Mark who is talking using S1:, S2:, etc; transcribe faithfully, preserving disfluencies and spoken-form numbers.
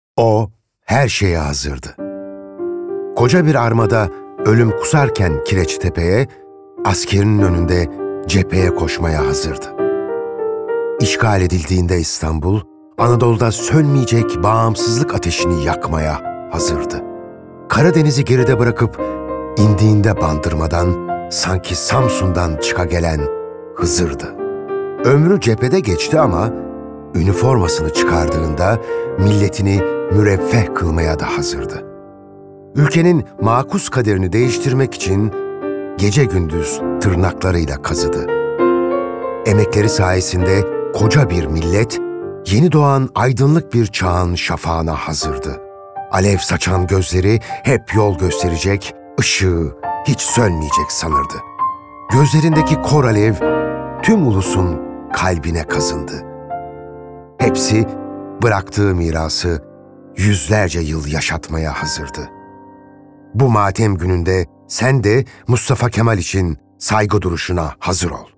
S1: O her şeye hazırdı. Koca bir armada ölüm kusarken Kireçtepe'ye, askerinin önünde cepheye koşmaya hazırdı. İşgal edildiğinde İstanbul, Anadolu'da sönmeyecek bağımsızlık ateşini yakmaya hazırdı. Karadeniz'i geride bırakıp indiğinde Bandırma'dan, sanki Samsun'dan çıka gelen Hızır'dı. Ömrü cephede geçti ama üniformasını çıkardığında milletini müreffeh kılmaya da hazırdı. Ülkenin makus kaderini değiştirmek için gece gündüz tırnaklarıyla kazıdı. Emekleri sayesinde koca bir millet, yeni doğan aydınlık bir çağın şafağına hazırdı. Alev saçan gözleri hep yol gösterecek, ışığı hiç sönmeyecek sanırdı. Gözlerindeki kor alev tüm ulusun kalbine kazındı. Hepsi bıraktığı mirası yüzlerce yıl yaşatmaya hazırdı. Bu matem gününde sen de Mustafa Kemal için saygı duruşuna hazır ol.